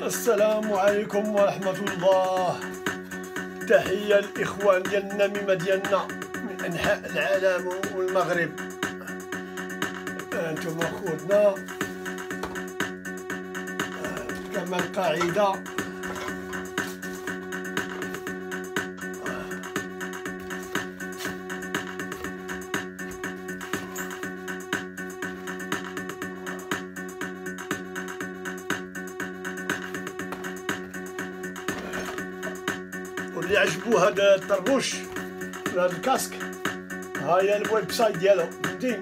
السلام عليكم ورحمة الله. تحية الإخوان ديالنا مما ديالنا من أنحاء العالم والمغرب. أنتم خوتنا كما القاعدة. واللي عجبو هذا الطربوش هذا الكاسك، ها هي الويب سايت ديالو، فهمتي؟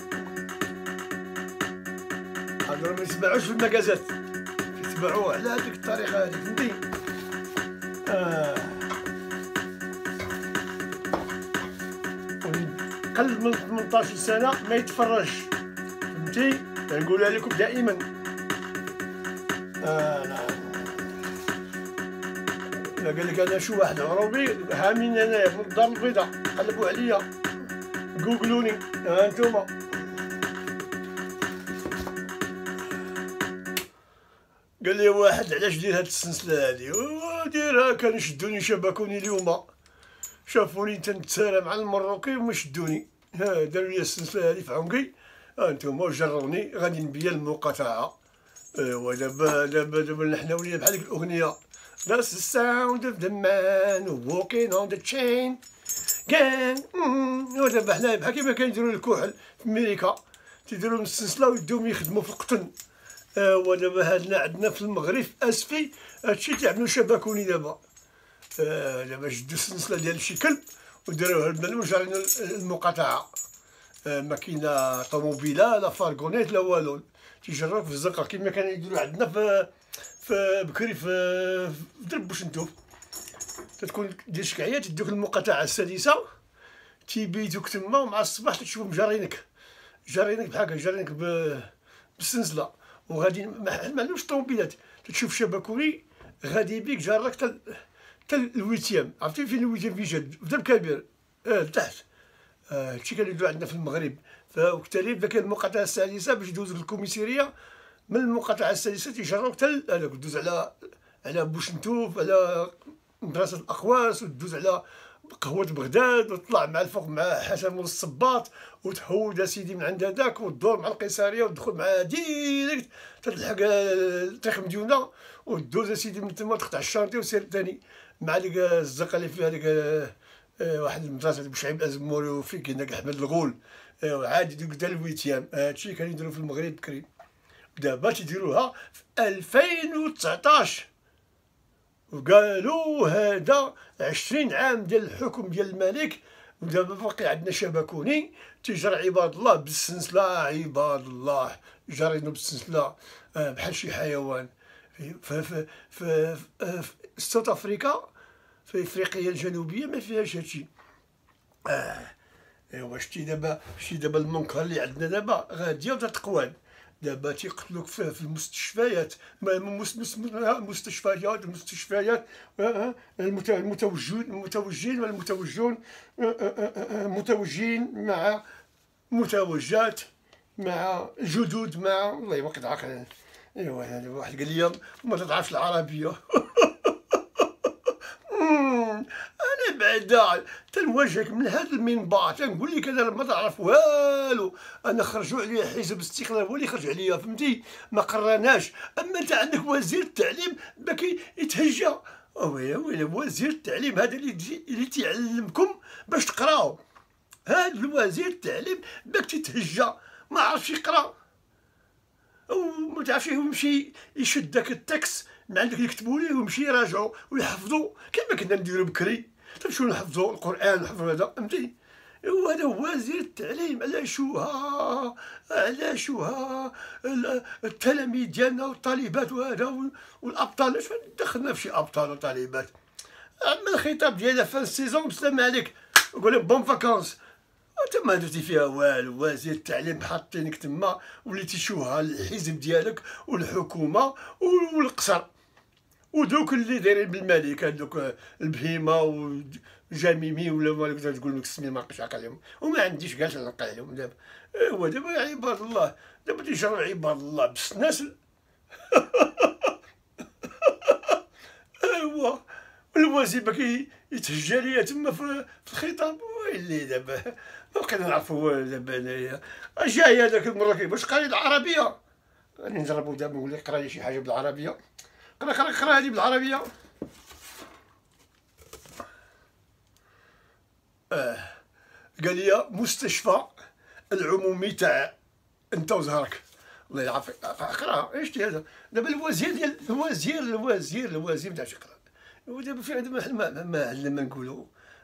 هادو ما يتباعوش في المكازات، يتباعوه على هذيك الطريقة هذيك، فهمتي؟ قل من 18 سنة ما يتفرجش، فهمتي؟ نقولها لكم دائما. قال لك انا شو واحد عروبي هامين انايا في الدار البيضاء، قلبوا عليا جوجلوني ها انتوما. قال لي واحد علاش دير هاد السلسله هادي، ديرها كانوا شدوني شبكوني اليوم، شافوني تنتسارى مع المروكي وما شدوني، ها داروا لي السلسله هادي في عنقي ها انتوما وجروني غادي نبيا المقاطعه. دابا نحنا ولينا بحال ديك الاغنيه That's the sound of the man walking on the chain gang. ودابا حنا بحال كيما كيديروا الكحل في امريكا، تيديروا من السلسله ويدوهم يخدموا في القطن. ودابا هادنا عندنا في المغرب في اسفي هادشي تيعملوا شبكوني دابا. دابا شدوا السلسله ديال شي كلب وداروها المال وجارين المقاطعه. ما كاينه طوموبيله لا فارغونيت لا والو، تيجروك في الزنقه كيما كانوا يديروا عندنا في بكري في دربوش نتوف. تتكون دير شكعيه تدوك المقاطعه السادسه تيبيتوك تما، ومع الصباح تشوفهم جارينك بحال هكا جارينك بالسنسله، وغادي ما عندهمش طوموبيلات. تشوف شبكوني غادي بيك جارك حتى الويتيام. عرفتي فين الويتيام؟ في جد في درب كبير لتحت. هادشي كانوا يديروا عندنا في المغرب. وبالتالي بدا كاين المقاطعه السادسه باش دوز الكوميسيريه، من المقاطعه السادسه تيجروك حتى هذاك، دوز على بوشنتوف، على مدرسه الاقواس، ودوز على قهوه بغداد، وتطلع مع الفوق مع حسن الصباط، وتحود اسيدي من عند هذاك، وتدور مع القيصريه، وتدخل معاه ديريكت تلحق الطريق مديونه، ودوز اسيدي من تما تقطع الشانطي وسير ثاني مع ديك الزقه اللي فيها ديك واحد المدرسه بوشعيب الازموري، وفين كاين داك احمد الغول. عادي دوك دا الويتيام. هادشي كانوا يديروا في المغرب بكري. دابا تيديروها في 2019، وقالوا هذا 20 عام ديال الحكم ديال الملك، ودابا باقي عندنا شبكوني تيجرى عباد الله بالسنسله. عباد الله جارينو بالسنسله بحال شي حيوان. في ساوث افريكا، في افريقيا الجنوبيه ما فيهاش هادشي. ايوا شتي دابا المنكر اللي عندنا دابا غاديه وتتقوان. دابا تيقتلوك في المستشفيات، المستشفيات المتوجين والمتوجون متوجين مع متوجات مع جدود مع والله ما كنت عاقل. ايوا هذا واحد قال لي ما تعرفش العربيه. انا بعدا تنواجهك من هذا المنبر تنقول لك انا ما تعرف والو. انا خرجوا عليا حزب الاستقلال هو اللي خرج عليا، فهمتي؟ ما قراناش. اما انت عندك وزير التعليم باكي يتهجى. ويلي وزير التعليم هذا اللي تيعلمكم باش تقراو. هذا الوزير التعليم باك تيتهجى ما عرفش يقرا، وما تعرفش يمشي يشد داك التكست من عندك اللي كتبوا ليه ويمشي يراجعوا ويحفظوا كيما كنا نديروا بكري. تمشيو نحفظوا القران ونحفظوا هذا، فهمتي؟ وهذا هو وزير التعليم. علاش التلاميذ ديالنا والطالبات وهذا والابطال، اش دخلنا في شي ابطال وطالبات؟ اما الخطاب ديالها في السيزون بسلام عليك، وقول لك بون فاكونس. انت ما درتي فيها والو. وزير التعليم حاطينك تما وليتي شوها الحزب ديالك والحكومه والقصر، ودوك اللي دايرين بالملك هذوك البهيمه وجميمي ولا ما تقول لك السميه ما بقيتش عاقل عليهم، وما عنديش كاع نلقى عليهم دابا. ايوا دابا عباد الله، دابا تيجروا عباد الله بالسناسل. والوزير باقي يتهجى ليا تما في الخطاب. ويلي دابا ما بقينا نعرفو والو دابا انايا. جاي هذاك المره كيبغيش قاري العربيه، غادي نجربو دابا نقول لك قرا لي شي حاجه بالعربيه. قرا هادي بالعربيه. قال لي مستشفى العمومي تاع انت وزهرك، الله يعافيك. اقرا ايش هذا دابا الوزير ديال الوزير تاع يقرا. ودابا في عندنا ما عندنا ما نقولوا،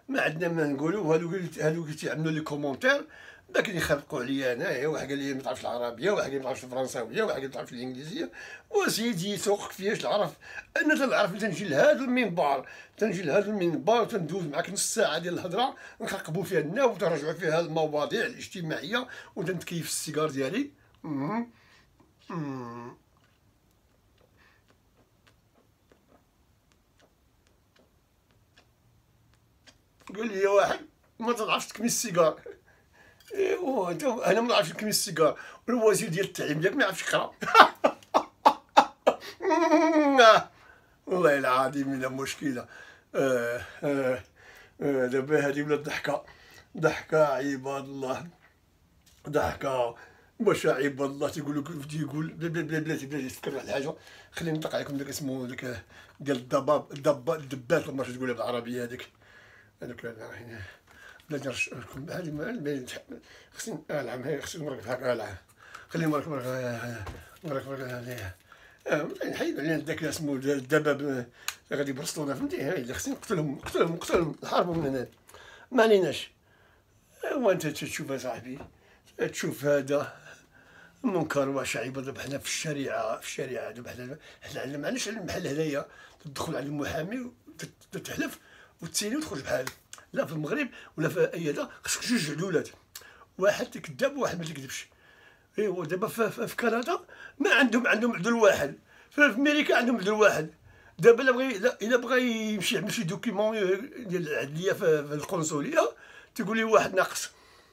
هادو تيعملوا لي كومونتير لكن يخرقوا عليا انايا. واحد قال لي ما تعرفش العربيه، واحد قال لي ما تعرفش الفرنساويه، واحد قال لي ما تعرفش الانجليزيه. وسيدي يسوقك فياش العرف. انا تنعرف تنجي لهذا المنبر وتندوز معاك نص ساعه ديال الهضره، نخرقبوا فيها الناس وترجعوا فيها المواضيع الاجتماعيه وتنتكيف السيجار ديالي. قال لي واحد ما تعرفش تكمي السيجار. ايوا انت انا ما نعرفش نكمي السيجار، والوزير ديال التعليم ديالك ما يعرفش يقرا. والله العظيم الا مشكله. دابا هادي ولات ضحكه عباد الله، ضحكه باش عباد الله. تيقول بلاتي تفكر واحد الحاجه. خليني نطلق عليكم داك اسمه داك ديال الدبات لما تقولها بالعربيه هذيك بلاتي نرشحكم. هادي خصني العب، هي خصني نركب هكا العب. خليني نركب نحيدو علينا داك اسمو الدباب غادي يبرسطونا، فهمتي؟ هاي اللي خصني نقتلهم نحاربهم من هنا. ما عليناش. ايوا انت تشوف اصاحبي، تشوف هذا منكر واش عيب. دابا حنا في الشريعه دابا حنا ما عندناش المحل هنايا تدخل عند المحامي وتحلف وتسيني وتخرج بحال. لا في المغرب ولا في اي هذا خصك جوج عدولات، واحد كذاب وواحد ما تكذبش. ايوا دابا في كندا ما عندهم عدل واحد، في امريكا عندهم عدل واحد. دابا الا بغى يمشي يعمل شي دوكيمون ديال العدليه في القنصليه تيقول لي واحد ناقص.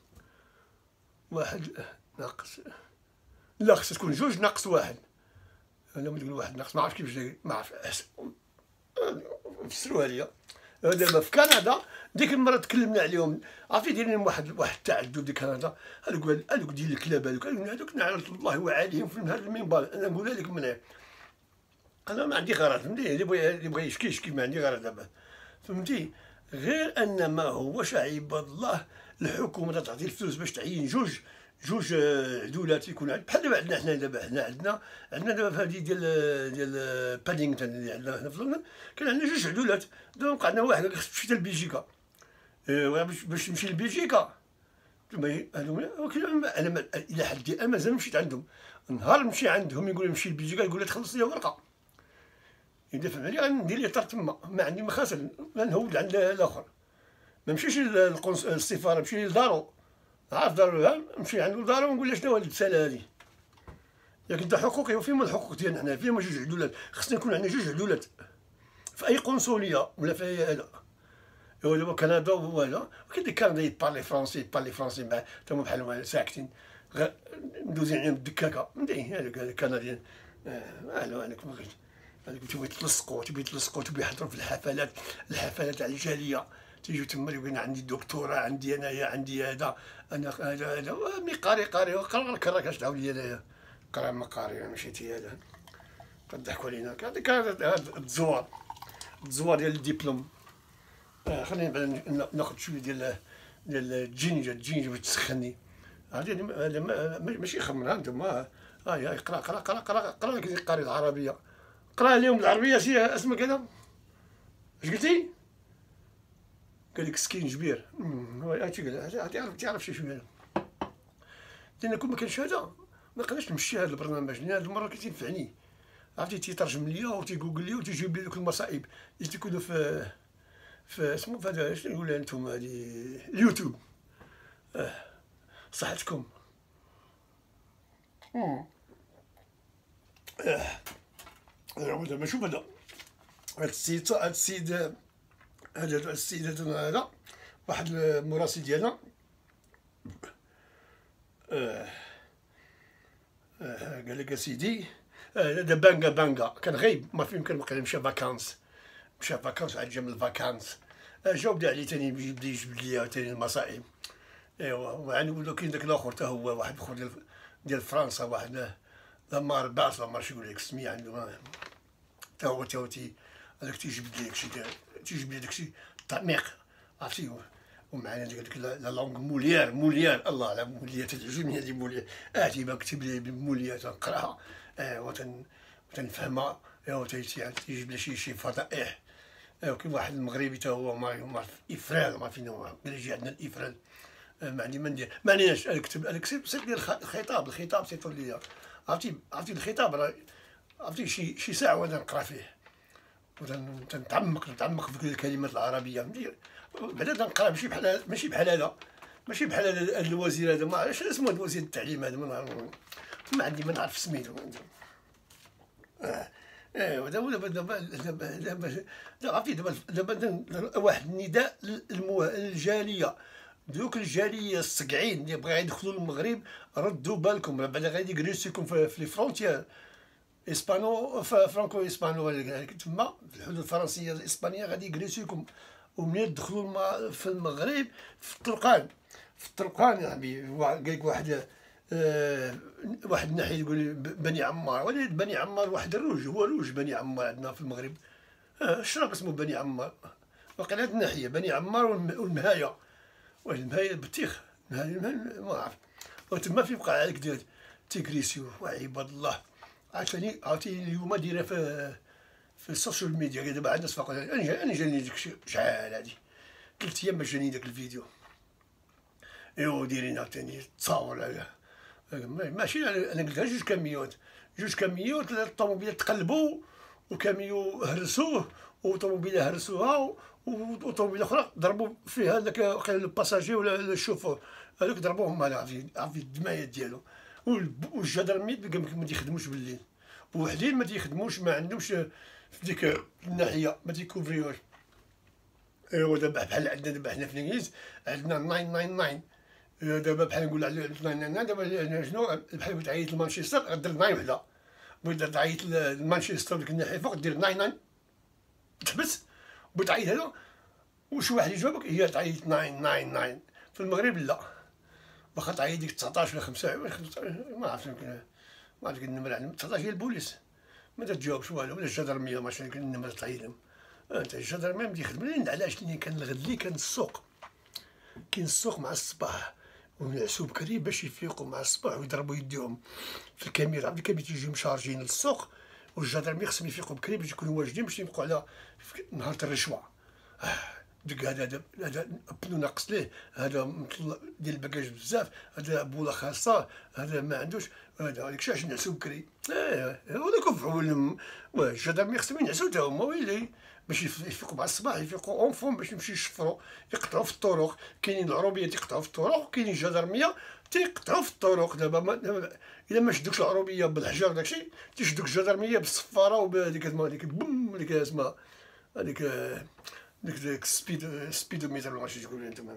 لا خصها تكون جوج ناقص واحد. انا ما تقول واحد ناقص، ما عرفتش كيفاش، ما عرف فسروها ليا. دابا في كندا ديك المره تكلمنا عليهم، عرفتي دايرين واحد التعذب ديال كندا. هذوك ديال الكلاب هذوك نعلة الله وعليهم في هذا المنبر. انا نقولها لك من هنا، انا ما عندي غرض، فهمتي؟ اللي بغى يشكي ما عندي غرض دابا، فهمتي؟ غير ان ما هوش عباد الله الحكومه تعطي الفلوس باش تعين جوج عدولات يكون بحال دابا عندنا حنا. دابا حنا عندنا دابا في هذه ديال بادينغتون اللي عندنا هنا في لندن، كان عندنا جوج عدولات. دونك عندنا واحد خصك تمشي لبلجيكا. باش تمشي لبلجيكا انا الى حد الان مازال مشيت عندهم. نهار نمشي عندهم يقول لي نمشي لبلجيكا، يقول لي تخلص لي ورقه اذا فهم علي غندير لي طار تما. ما عندي مخاسر غنهود عند الاخر. ما نمشيش للسفاره، نمشي لدارو. عارف دارو؟ نمشي عند دارو ونقول له شنو هو الرساله هذه. ياك انت حقوقي وفين هما الحقوق ديالنا حنا؟ فين هما جوج عدولات؟ خصنا يكون عندنا جوج عدولات في اي قنصليه ولا في اي هذا. ايوا دابا كندا وهذا كاين ديك كندا يبارلي فرونسي مع تا هما بحال ساكتين ندوزين عليهم بالدكاكه، فهمتي؟ هذوك الكنديين هذوك تيبغيو يتلصقوا تيبغيو يحضروا في الحفلات تاع الجاليه. تيجيو تما يقولون عندي دكتوراه، عندي انايا، عندي هذا، انا هذا مي قاري وقرا كراكاش تعاود لي انايا قرا ما قاري مشيتي هذا كضحكوا علينا. هذيك التزوار ديال الدبلوم. خليني بعدا ناخذ شويه ديال الجينجر باش تسخني. هذه ماشي خمر انتما. هاي قرا كي قاري العربيه، قرا لهم بالعربيه. شي اسمك هذا اش قلتي؟ قال لك سكين جبير. تعرف شي شويه. لان كون ما كانش هذا ما نقدرش نمشي هذا البرنامج، لان هذه المره كيتنفعني. عرفتي تيترجم ليا وتيجوجل ليا وتيجيب لي دوك المصائب اللي تيكونوا في اسمو في هذا شنو نقولها نتوما هذه اليوتيوب. صحتكم. دابا شوف هذا السيد هذا واحد المراسل ديالنا. قال لك اسيدي هذا بانغا كان غايب، ما فين كان باقي مشى فاكانس مشى فاكانس عاد جا من الفاكانس جا وبدا عليه تاني بدا يجبد ليا تاني المصائب. ايوا وعني ولو كاين داك الاخر تا هو واحد اخر ديال فرنسا، واحد لامار باس لامار شي يقول لك سميه عنده تا هو هذاك تيجبد لي داكشي تيجبد لي داكشي تعميق عرفتي. ومعنا ديك لا لونغ موليير الله على موليير تعجبني هذه موليير تيبان كتب لي بموليير تنقراها وتنفهمها. ايوا تيجيب لي شي فضائح. ايوا كاين واحد المغربي تا هو ما افراد ما فين هو قال يجي عندنا الافراد ما عندي ما ندير ما عليناش. كتب سير ديال الخطاب سيطر ليا عرفتي الخطاب راه عرفتي شي ساعه وانا نقرا فيه وتنتعمق في الكلمات العربيه بعدا تنقرا ماشي بحال هذا الوزير هذا ما عرفتش اسمه وزير التعليم هذا ما عندي ما نعرف سميتو. ايوا دابا عرفتي دابا واحد النداء للجاليه، دوك الجاليه الصقعين اللي بغا يدخلوا المغرب ردوا بالكم راه بعدا غادي يجلسوكم في لي فرونتيير فرانكو اسبانو تما في الحدود الفرنسيه الاسبانيه غادي يجلسوكم. ومنين تدخلوا في المغرب في الطرقان يا حبيبي قال لك واحد الناحيه يقول بني عمار، ولكن بني عمار واحد هو روج بني عمار عندنا في المغرب. الشرق اسمه بني عمار، باقي هاد الناحيه بني عمار والمهايه البطيخ ما عرف. وتما في بقى عليك ديال تيغريسيو وعباد الله. عاوتاني اليوم دايره في السوشيال ميديا دابا عاد الناس فقط. انا جاني داكشي شحال هادي 3 ايام باش جاني داك الفيديو. ايوا دايرين عاوتاني تصاور ماشي انا قلتها جوج كاميوت الطوموبيلات تقلبوا وكاميو هرسوه وطوموبيله هرسوها وطوموبيله اخرى ضربوا فيها داك الباساجي ولا الشوفور هذوك ضربوهم عافية الدمايات ديالو. والجدرميت ما تيخدموش بالليل وحدين ما تيخدموش ما عندهمش في ديك الناحيه ما تيكوفريوش. ايوا دابا بحال عندنا دابا حنا في الانجليز عندنا 999 دابا بحال نقول على 999 دابا شنو بحال تعيط لمانشستر غدير 9 وحده بغيت تعيط لمانشستر ديك الناحيه فوق دير 99 تحبس بغيت هذا وشي واحد يجاوبك هي تعيط 999. في المغرب لا واخا تعيط ديك 19 ولا 25 ما عرفتش يمكن ما عرفت النمره عندهم 19 هي البوليس ما تجاوبش والو ولا الجدرميه ماشي النمره تعيطهم. انت الجدرميه ما تيخدموا علاش لان كان الغد كان السوق كاين السوق مع الصباح ونعسو بكري باش يفيقوا مع الصباح ويضربوا يديهم في الكاميرا. عند الكاميرا تيجيو مشارجين للسوق والجدرميه خصهم يفيقوا بكري باش يكونوا واجدين باش يبقوا على نهار الرشوه. ديك هذا بنو ناقص ليه هذا ديال الباكاج بزاف هذا بوله خاصه هذا ما عندوش هذا داكشي علاش نعسو بكري. وداك فعول الجدرميه خصهم ينعسو تا هما ويلي باش يفيقوا مع الصباح يفيقوا اونفون باش يمشيو يشفروا يقطعوا في الطرق. كاينين العروبيه تيقطعوا في الطرق وكاينين الجدرميه تيقطعوا في الطرق. دابا الا ما شدوكش العروبيه بالحجر داكشي تيشدوك الجدرميه بالصفاره وبهذيك بوم هذيك اسمها هذيك ديك سبيدوميتر ولا شي تقول انت.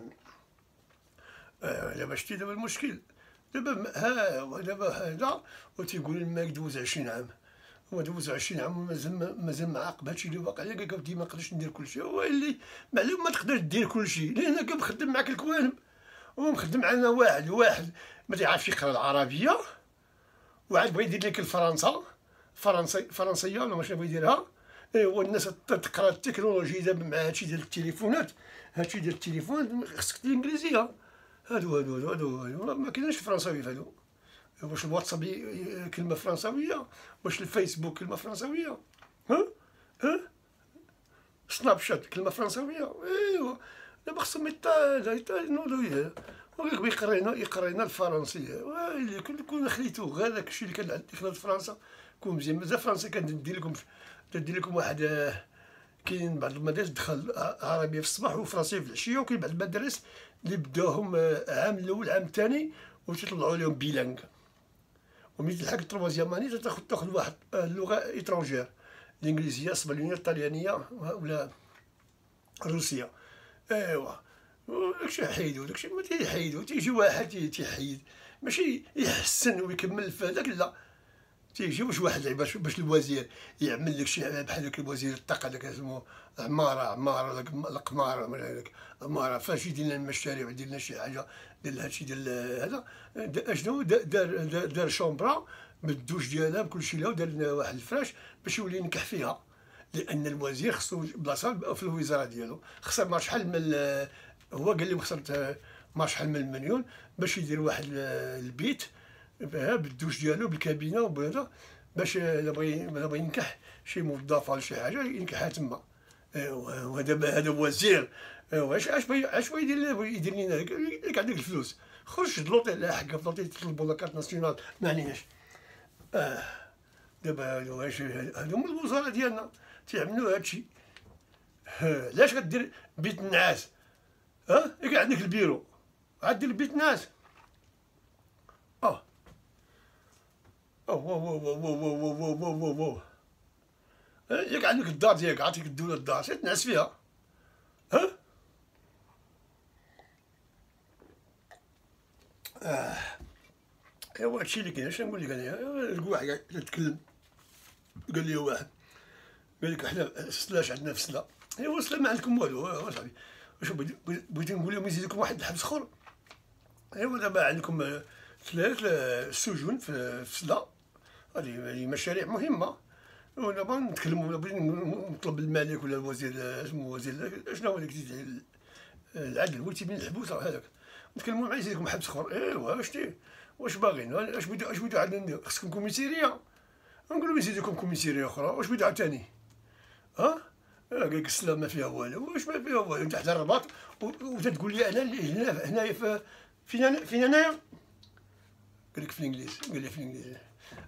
دابا شتي دابا المشكل دابا هذا وتيقول الماك دوز 20 عام هو دوز 20 عام مازال معاقب هادشي اللي واقع لك ودي ما نقدرش ندير كلشي. هو اللي معلوم ما تقدرش دير كلشي لان انا كنخدم معاك الكوانم ومخدم معنا واحد ما تيعرفش يقرا العربيه وعاد بغى يدير لك فرنسيه ولا ماشي بغى يديرها. ايوا الناس تقرا التكنولوجي دابا مع هادشي ديال التليفونات خصك الانجليزيه هادو ما كاينش فرنساوي في هادو. واش الواتساب كلمه فرنساويه واش الفيسبوك كلمه فرنساويه سناب شات كلمه فرنساويه. ايوا دابا خصهم يتنودوا يقرينا الفرنسيه ويلي كون خليتو غير داكشي اللي كان عندك في فرنسا كون مزيان. مازال فرنسا كندير لكم واحد كاين بعض المدارس دخل عربيه في الصباح وفرنسيه في العشيه وكاين بعض المدارس اللي بداوهم عام الاول عام الثاني وتطلعوا لهم بيلانغ وملي تلحق التروازيام اني تاخذ واحد اللغه ايترونجير الانجليزيه الاسبانيه الطليانيه ولا الروسيه. ايوا داكشي حيدو داكشي ما تيحيدو تيجي واحد تيحيد ماشي يحسن ويكمل في هذاك لا تيجي واش واحد باش الوزير يعمل لك شي بحال هكا وزير الطاقه داك اسمه عماره داك القمار ولا هذاك عماره فاش يدير لنا المشاريع ويدير لنا شي حاجه دير هادشي ديال هذا اشنو دار شومبرا بالدوش ديالها بكلشي لها ودار لنا واحد الفراش باش يولي ينكح فيها لان الوزير خصو بلاصه في الوزاره ديالو خسر ما شحال من هو قال لهم خسرت ما شحال من المليون باش يدير واحد البيت بالدوش ديالو بالكابينه وبهذا باش الا بغى ينكح شي موظفه ولا شي حاجه ينكحها تما. وهذا هذا وزير اش بغى يدير لنا لك عندك الفلوس خرج لوطيل لا حق في لوطيل تطلبوا لاكارت ناسيونال ما عليناش. دابا واش هادو هما الوزراء ديالنا تيعملوا هادشي. علاش غدير بيت النعاس؟ ياك عندك البيرو عاد دير بيت نعاس. ياك عندك الدار ديالك عطيك الدولة الدار سير تنعس فيها. ايوا هادشي اللي كاين. اش نقول لك انايا؟ واحد يتكلم قال لي واحد قال لك حنا سلاش عندنا في سلا. ايوا سلا ما عندكم والو صاحبي. واش بغيتي نقول لهم يزيدكم واحد الحبس اخر؟ ايوا دابا عندكم 3 سجون في سلا. هذه مشاريع مهمه ودابا نتكلموا بغيت نطلب الملك ولا الوزير اسمه وزير شنو هو داك العدل ولتي بين الحبوس هذاك نتكلموا معاه يزيدكم حبس اخر. ايوا واش باغيين؟ اش بغيتو عاد ندير؟ خصكم كوميسيريه. نقول لهم يزيدكم كوميسيريه اخرى. واش بغيتو عاوتاني؟ قال لك السلام ما فيها والو. واش ما فيها والو؟ انت حدا الرباط وتتقول لي انا هنايا فين انايا؟ قال لك في الانجليز. قال لي في الانجليز.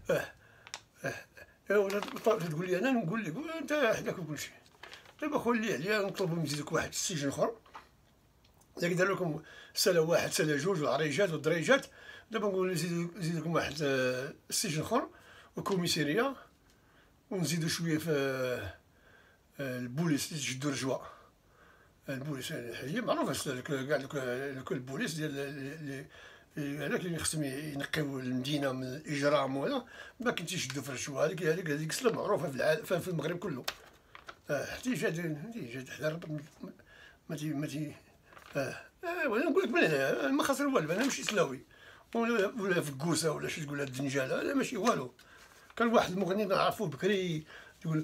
ايوا تقول لي انا نقول لك انت حداك كلشي. دابا خلي عليا نطلبوا يزيدوك واحد السجن اخر. الا داروا لكم سنه واحد سنه جوج والعريجات والدريجات دابا نقول نزيدكم واحد السجن اخر وكوميسيريه ونزيدو شويه في البوليس تشدو رجوه. البوليس هي معروفه كاع دوك البوليس ديال هذاك اللي خصهم ينقيو المدينه من الاجرام وهذا ما كنتش يشدو في الرشوه. هذيك السلام معروفه في العالم في المغرب كله. حتى جات حدا الربط ما تي وانا نقول لك من هنا ما خسر والو. انا ماشي سلاوي ولا فكوسه ولا شي تقول الدنجاله لا ماشي والو. كان واحد المغني نعرفوه بكري يقول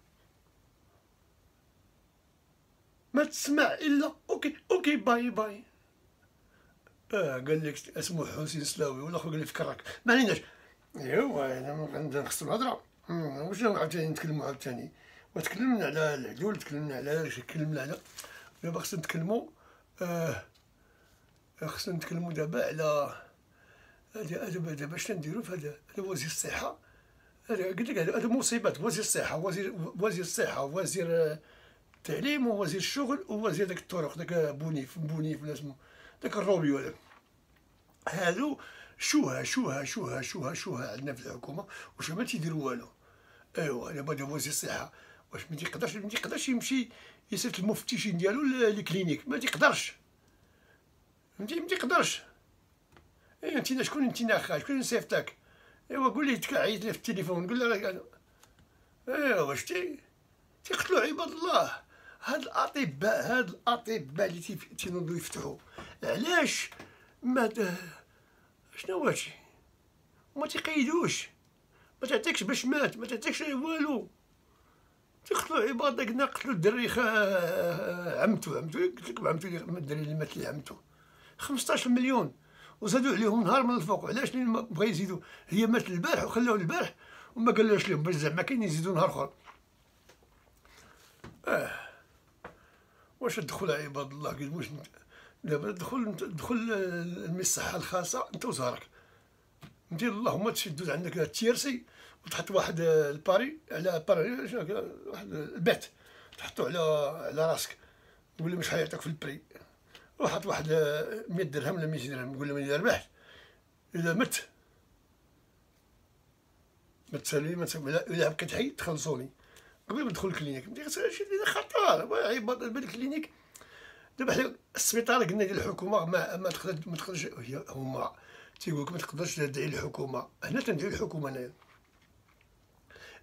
ما تسمع الا اوكي باي باي. قال لك اسمه حسين سلاوي والاخر قال لي فكرك ما عليناش. ايوا انا نخصو الهضره. واش عاوتاني نتكلموا عاوتاني وتكلمنا على العدول تكلمنا على تكلمنا على دابا خصنا نتكلموا دابا على دابا شنو نديرو في هذا وزير الصحه. هذا قلت لك هذا مصيبات. وزير الصحه وزير الصحه وزير التعليم ووزير الشغل ووزير داك الطرق داك بونيف ولا اسمه داك الروبيو هذاك. هادو شوها عندنا في الحكومه واش ما تيديروا والو. ايوا دابا وزير الصحه واش ما تيقدرش يمشي يصيفط المفتشين ديالو للكلينيك. ما تيقدرش فهمتي. ما تيقدرش. انت شكون انت اخا شكون صيفطك؟ ايوا قول لي عيط لي في التليفون قول له ايوا شتي تيقتلوا عباد الله. هاد الاطباء اللي تينوضوا يفتحوا علاش ما شنو هادشي وما تيقيدوش ما تعطيكش باش مات ما تعطيكش والو. تقتلوا عباد قلنا قتلوا الدري عمتو قلت لكم عمتو الدري اللي مات اللي عمتو 15 مليون وزادوا عليهم نهار من الفوق. علاش بغا يزيدوا؟ هي مات البارح وخلاوه البارح وما قالوش لهم باش زعما كاين يزيدوا نهار اخر. واش تدخل عباد الله قال واش دابا دخل الصحه الخاصه انت وزهرك ندير اللهم تشدو عندك التيرسي وتحط واحد الباري على باري واحد البيت تحطو على راسك نقول له مش حيعطيك في البري وحط واحد 100 درهم ولا 200 درهم نقول له ملي ربحت اذا مت ما تسالي الا بقيت حي تخلصوني قبل ما ندخل الكلينيك. شي خطر عباد الكلينيك. دابا حنا السبيطار قلنا ديال الحكومه ما تقدرش هما تيقول لك ما تقدرش تدعي الحكومه. هنا تندعي الحكومه انايا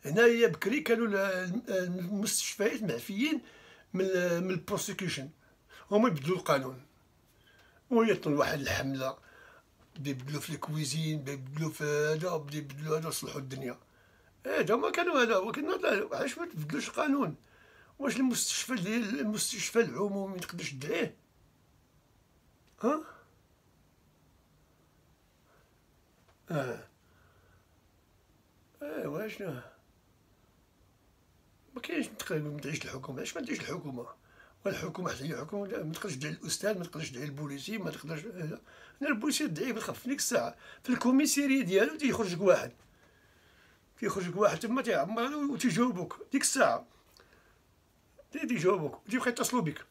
هنايا بكري كانوا المستشفيات معفيين من البروسيكيوشن، هما يبدلوا القانون ويطلوا واحد الحمله، بدا يبدلوا في الكويزين، بدا يبدلوا في هذا، بدا يبدلوا هذا، صلحوا الدنيا. هذا ما كانوا هذا، ولكن علاش ما تبدلوش القانون؟ واش المستشفى ديال المستشفى العمومي متقدرش تدعيه؟ ها؟ ايوا شنو؟ ما كاينش تقريبا ما تعيش الحكومه، علاش ما تعيش الحكومه؟ والحكومه حتى هي حكومه، ما تقدرش تدعي الاستاذ، ما تقدرش تدعي البوليسي، ما تقدرش هذا. انا البوليسي تدعيه بالخف في ديك الساعه في الكوميسيري ديالو تيخرج لك واحد، تما تيعمر وتيجاوبوك ديك الساعه، تيجاوبوك وتيبقى يتصلوا بك.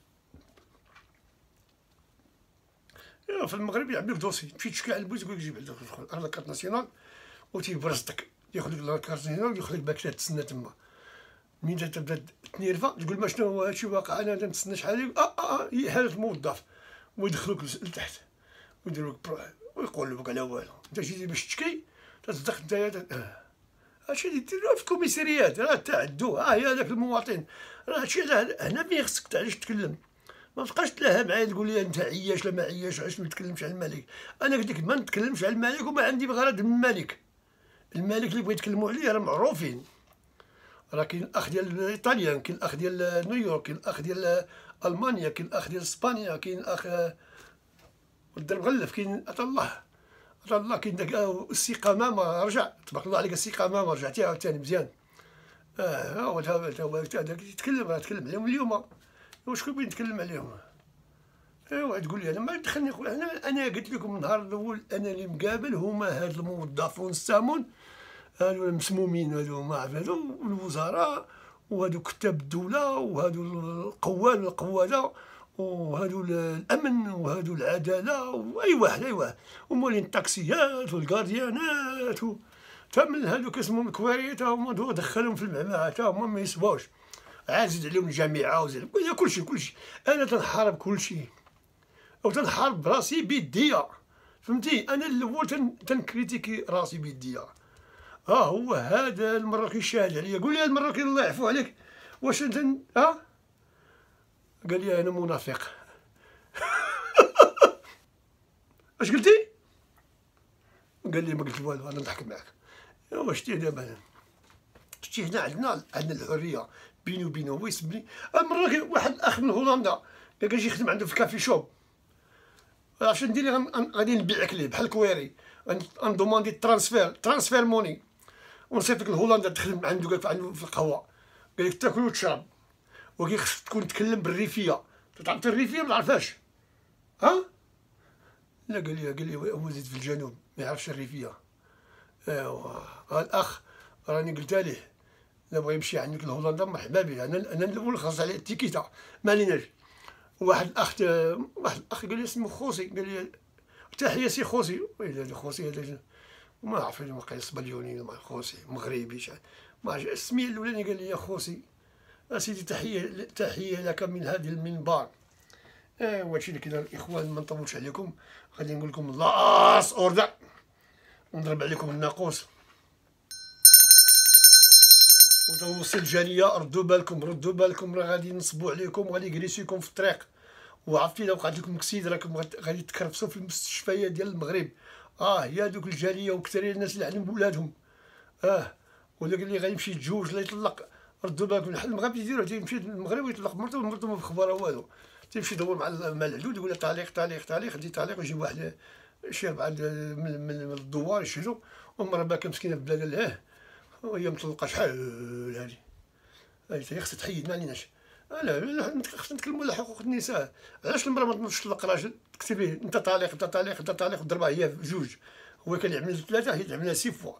في المغرب يعملوك دوسي، تمشي تشكي على البوليس يقول لك جيب عندك لاكارت ناسيونال وتيبرزطك، ياخذ لك لاكارت ناسيونال ويخليك باك تسنى تما. منين تبدا تنيرفا تقول ما شنو هو هادشي واقع، انا نتسنى شحال هي حاله الموظف، ويدخلوك لتحت ويديروا لك ويقولوا لك على والو. انت جيتي باش تشكي تصدق نتايا هادشي اللي ديروه في الكوميساريات، راه تعدوا. هي هذاك المواطن، راه هادشي هنا فين خصك علاش تتكلم، ما تبقاش تلاها معايا تقول لي انت عياش لا ما عياش، علاش ما تكلمش على الملك. انا قلت لك ما نتكلمش على الملك وما عندي بغرض من الملك. الملك اللي بغيت يتكلموا عليه راه معروفين، راه كاين الاخ ديال ايطاليان، كاين الاخ ديال نيويورك، كاين الاخ ديال المانيا، كاين الاخ ديال اسبانيا، كاين الاخ الدرب غلف، كاين عطا الله كاين داك السي قمامه رجع، تبارك الله عليك السي قمامه رجعتي عاوتاني مزيان. ها هو هذاك يتكلم، راه تكلم عليهم اليوم، واش كون بغيت نتكلم عليهم؟ ايوا تقول لي انا ما دخلني خويا، انا قلت لكم النهار الاول انا اللي مقابل هما هاد الموظفون السامون، هادو المسمومين، هادو ما عرف هادو الوزراء، وهادو كتاب الدوله، وهادو القوال والقواده، وهادو الامن، وهادو العداله، واي واحد ومولين الطاكسيات والكارديانات تمن هادوك اسمهم الكواريت، هما دخلهم في المعمعه، هما ما يسواوش، عاد زيد عليهم الجامعه وزيد كلشي. انا تنحارب كلشي او تنحارب براسي بيديا، فهمتي؟ انا الاول تنكريتيكي راسي بيديا. هو هذا المره كيشاهد عليا، قول لي هاد المره الله يعفو عليك واش انت قال لي انا منافق. اش قلتي؟ قال لي ما قلت والو، انا نضحك معاك. ايوا شتي دابا شتي هنا عندنا الحريه بيني وبينه، هو يسمي المره واحد الاخ من هولندا كان كيجي يخدم عنده في كافي شوب، عرفت ندير لي غادي نبيعك ليه بحال كويري، غندوموندي ترانسفير موني، ونصيفطك لهولندا تخدم عنده في القهوه، قال لك تاكل وتشرب، ولكن خصك تكون تكلم بالريفيه. تعرف الريفيه ما تعرفهاش؟ ها؟ لا قال لي هو زيد في الجنوب ما يعرفش الريفيه. ايوا الاخ راني قلتها ليه، الا بغى يمشي عندك لهولندا مرحبا به، انا الاول خلص عليه التيكيتا ما عليناش. واحد الاخ قال لي اسمه خوسي، قال لي تحيه سي خوسي، ويلي خوسي هذا ما عرف واقع اسبانيولي ولا خوسي مغربي ما عرف السميه الاولاني، قال لي يا خوسي اسيدي تحيه لك من هذه المنبر. هادشي اللي كاين الاخوان، ما نطولش عليكم، غادي نقول لكم لاس اوردر ونضرب عليكم الناقوس، وتوصل الجاليه ردوا بالكم، راه غادي ينصبوا عليكم وغادي يجلسوكم في الطريق. وعرفتي لو وقعت لكم كسيد راكم غادي تكرفسوا في المستشفيات ديال المغرب. هي دوك الجاليه وكثرين الناس اللي عندهم ولادهم، وداك اللي غيمشي يتزوج ولا يطلق، ردوا بالكم. بحال المغرب تيديروه، تيمشي للمغرب ويطلق مرته ومرته ما بخبارها والو، تيمشي يدور مع العدود يقول له طليق دي طليق، ويجيب واحد شي 4 من الدوار يشهدوا، والمراه باكا مسكينه في بلادها لهيه وهي مطلقه شحال هادي خصها تحيد ما عليناش. لا خصنا نتكلموا على حقوق النساء. علاش المراه ما تنوضش تطلق راجل تكتب ليه انت طليق وضربها هي بجوج، هو كان يعمل 3 هي تعملها 6 فوا.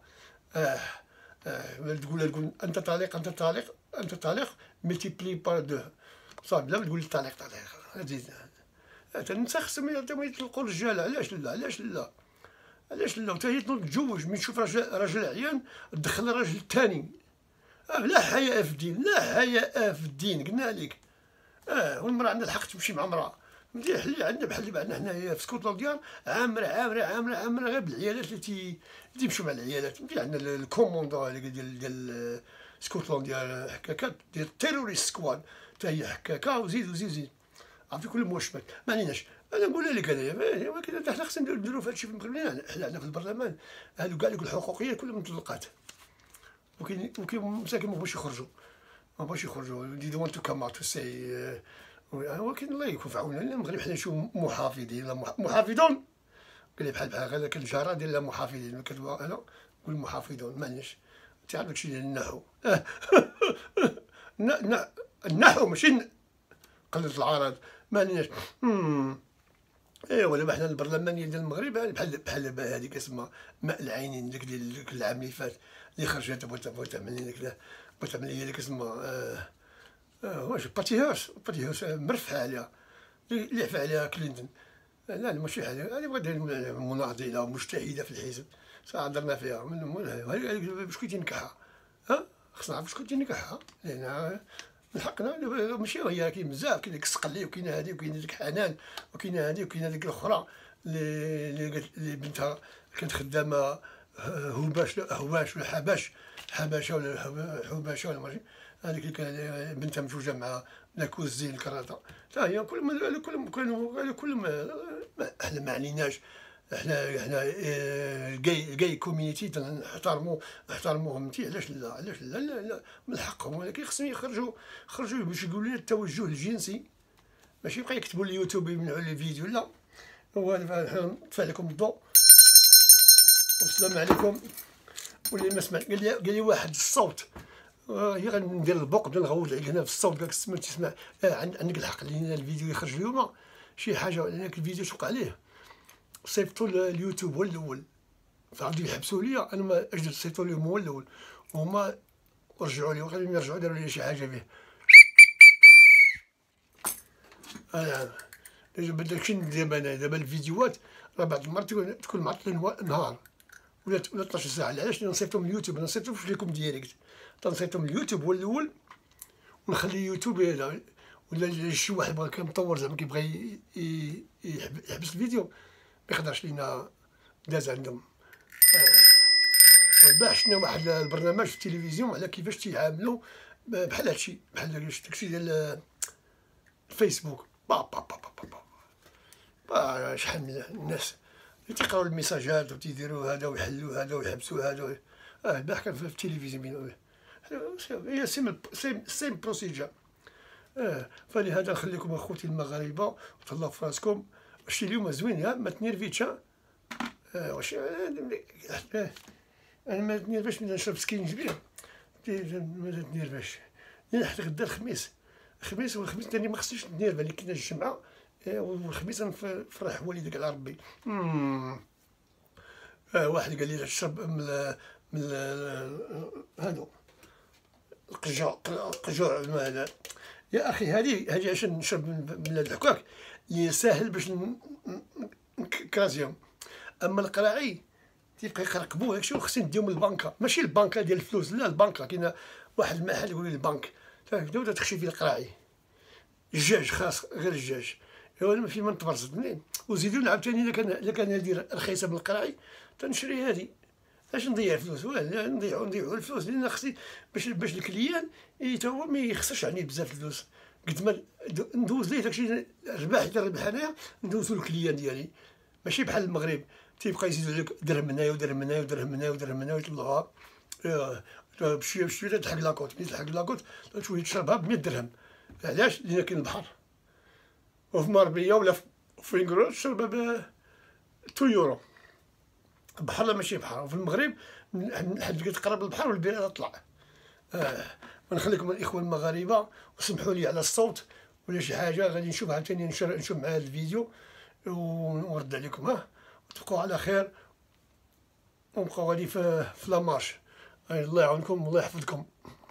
تقول انت طليق ملتيبلي بار 2 صافي، بلا ما تقول طليق هادي النساء خصهم يطلقوا الرجال. علاش لا حتى هي تنوض تتزوج، من تشوف راجل عيان تدخل الراجل الثاني. لا حياء في الدين، قلنا لك. والمراه عندها الحق تمشي مع امراه مليح، اللي عندنا بحال اللي عندنا حنايا في اسكتلندا عامره غير بالعيالات اللي يمشيو مع العيالات. في عندنا الكوموندو هذيك ديال سكوتلاند هكاكا ديال التيروريست سكواد، حتى هي هكاكا، وزيد عرفتي كل موشمات. ما عليناش، انا نقولها لك انايا، ولكن حنا خصنا نديرو في هادشي في المغرب. حنا عندنا في البرلمان هادو كاع الحقوقيين كلهم مطلقات، وكاين مساكن ما بغاوش يخرجوا دي دونت تو كام اوت تو سي. ولكن الله يكون في عوننا. المغرب حنا شو محافظين محافظون، قال لي بحال غير كالجاره ديال محافظين، انا نقول محافظون. معليش، تعرف داكشي ديال النحو. النحو ماشي قلة العرض. ما عليناش. ايوا دابا حنا البرلمانيه ديال المغرب بحال هذيك اسمها ماء العينين، ديك ديال العام اللي فات اللي خرجت بغات تعمل لي بغات تعمل لي ديك اسمها واش باتي هاوس مرفعه عليها، اللي عفا عليها كلينتون. لا ماشي حاجه، هذه بغات دير مناضله ومجتهده في الحزب، صح هضرنا فيها. شكون تينكحها؟ خصنا نعرف شكون تينكحها، لان من حقنا. ماشي هي، كاين بزاف، كاين ديك السقلي، وكاين هادي، وكاين ديك حنان، وكاين هادي، وكاين هذيك الاخرى اللي بنتها كانت خدامه هواش ولا حبشه ولا حباشه ولا ماشي، هذيك اللي كان بنتها مزوجه مع لاكوز زين الكراطه. حتى هي كلهم احنا ما عليناش. احنا الجاي كوميونيتي نحترموهم. انت علاش لا من حقهم، ولكن خصهم يخرجوا باش يقولوا لنا التوجه الجنسي، ماشي يبقى يكتبوا لي يوتيوب يمنعوا لي الفيديو. لا، هو نطفى لكم الضوء والسلام عليكم. واللي ما سمع قال لي واحد الصوت، هي غندير البوق نبدا نغوت عليك هنا في الصوت، قالك تسمع عندك الحق، لان الفيديو يخرج اليوم شي حاجه، لان الفيديو توقع عليه صيفطوا اليوتيوب هو الاول، فغادي يحبسوا ليا انا، ما اجدر صيفطوا لهم هو الاول، وهما رجعوا لي، وغادي يرجعوا داروا لي شي حاجه به. داكشي ندير انا دابا. الفيديوهات راه بعض المرات تكون معطله نهار ولا 12 ساعه. علاش؟ لان نصيفطهم من اليوتيوب، ما نصيفطهمش لكم ديريكت، تنصيفطهم من اليوتيوب هو الاول، ونخلي يوتيوب ولا شي واحد بغا كان مطور زعما كيبغي يحبس الفيديو ما يقدرش، لينا داز عندهم. والبارح شفنا واحد البرنامج في التلفزيون على كيفاش تيعاملوا بحال هادشي، بحال داكشي ديال الفيسبوك. شحال من الناس تيقراو الميساجات وتيديروا هذا ويحلوا هذا ويحبسوا هذا. البارح كان في التلفزيون هي سيم بروسيجر. فلهذا نخليكم اخوتي المغاربه وتهلاو في راسكم. واش اليوم زوين، ما تنيرفيتش. واش انا ما تنيرفاش ملي نشرب سكينجبير، ما تنيرفاش، لان حتى غدا الخميس والخميس ثاني ما خصنيش نتنيرفا، اللي كاينه الجمعه والخميس نفرح والديك على ربي. واحد قال لي تشرب من هادو القجوع هذا. يا اخي هذه عشان نشرب من الحكاك اللي ساهل باش نكازيهم. اما القراعي تيبقى يقرقبوه هكشي، وخصني نديهم للبنكه، ماشي البنكه ديال الفلوس، لا البنكه. كاين واحد المحل يقول لي البنك، تبدا تخشي فيه القراعي. الدجاج خاص غير الدجاج، ايوا انا في ما نتبرزد منين. وزيدوا عاوتاني الا كان هادي رخيصه من القراعي تنشري هادي. علاش نضيع الفلوس؟ نضيعوا الفلوس، لان خصني باش الكليان حتى هو ما يخسرش عني بزاف الفلوس. قد ما ندوز ليه داكشي ربح انايا ندوزو للكليان ديالي، ماشي بحال المغرب تيبقى يزيدوا لك درهم من هنايا ودرهم من هنايا ودرهم من هنايا ودرهم من هنايا ويطلعوها بشويه بشويه تلحق لاكوت. ملي تلحق لاكوت شويه تشربها ب 100 درهم. علاش؟ لان كاين البحر، وفي مربيه ولا في فينكرو تشربها ب 2 يورو. البحر لا ماشي بحر، وفي المغرب حد تقرب للبحر والبيئه تطلع. ونخليكم الاخوه المغاربه، وسمحوا لي على الصوت ولا شي حاجه، غادي نشوف عاوتاني نشوف مع هذا الفيديو ونرد عليكم. وتبقوا على خير، ونبقاو غادي في لامارش. الله يعاونكم والله يحفظكم.